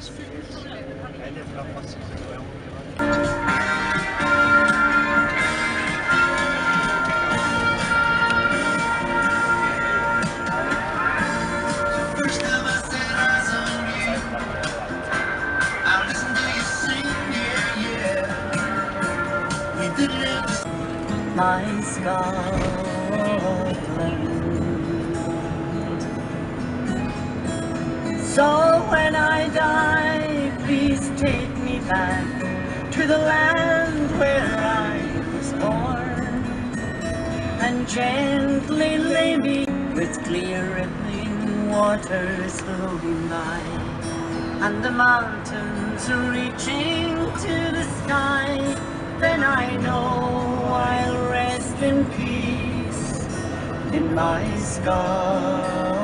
My Scotland. So when I die, please take me back to the land where I was born, and gently lay me with clear rippling waters flowing by, and the mountains reaching to the sky. Then I know I'll rest in peace in my Scotland.